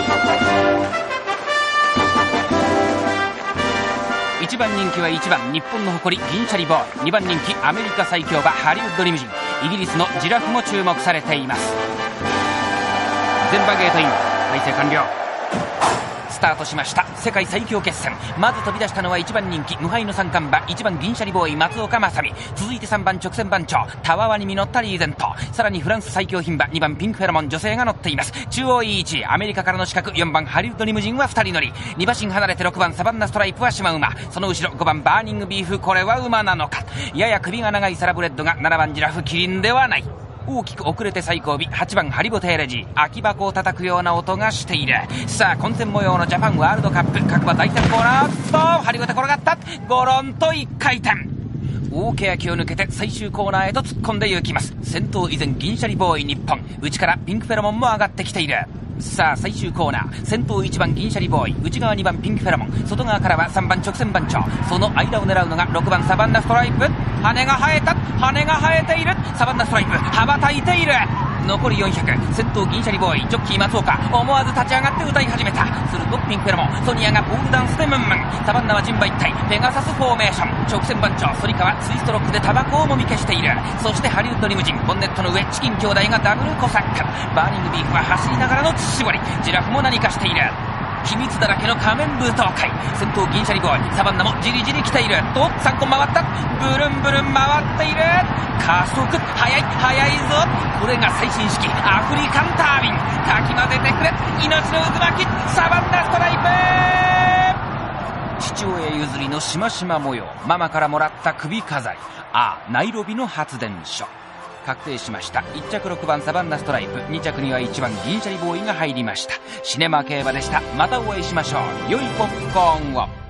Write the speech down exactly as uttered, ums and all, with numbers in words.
いちばん人気はいちばん日本の誇り銀シャリボーイ、にばん人気アメリカ最強馬ハリウッドリムジン、イギリスのジラフも注目されています。全馬ゲートイン、体制完了。スタートしました世界最強決戦。まず飛び出したのはいちばん人気無敗の三冠馬いちばん銀シャリボーイ松岡正美、続いてさんばん直線番長たわわに実ったリーゼント、さらにフランス最強牝馬にばんピンクフェロモン女性が乗っています。中央いい位置、アメリカからの資格よんばんハリウッドリムジンはふたり乗り、に馬身離れてろくばんサバンナストライプは島馬、その後ろごばんバーニングビーフ、これは馬なのか。やや首が長いサラブレッドがななばんジラフ、キリンではない。大きく遅れて最後尾はちばんハリボテーレジー、空き箱を叩くような音がしている。さあ混戦模様のジャパンワールドカップ、各馬大戦コーナーとハリボテ転がった、ゴロンといっかい転、大欅を抜けて最終コーナーへと突っ込んで行きます。先頭以前銀シャリボーイ日本、内からピンクフェロモンも上がってきている。さあ最終コーナー、先頭いちばん銀シャリボーイ、内側にばんピンクフェロモン、外側からはさんばん直線番長、その間を狙うのがろくばんサバンナストライプ、羽が生えた、羽が生えている、サバンナストライプ羽ばたいている。残りよんひゃく、先頭銀シャリボーイ、ジョッキー松岡思わず立ち上がって歌い始めた。するとピンクフェロモンソニアがポールダンスでムンムン、サバンナは人馬一体ペガサスフォーメーション、直線番長反川ツイストロックでタバコをもみ消している。そしてハリウッドリムジンボンネットの上、チキン兄弟がダブルコサック、バーニングビーフは走りながらの乳搾り、ジラフも何かしている。秘密だらけの仮面舞踏会、先頭銀シャリボーイ、サバンナもじりじり来ている。とさんこ回った、ブルンブルン回っている。加速速い速いぞ、これが最新式アフリカンタービン、かき混ぜてくれ命の渦巻き、サバンナストライプ。父親譲りのしましま模様、ママからもらった首飾り、ああナイロビの発電所。確定しました。いっ着ろくばんサバンナストライプ、に着にはいちばん銀シャリボーイが入りました。シネマ競馬でした。またお会いしましょう。良いポップコーンを。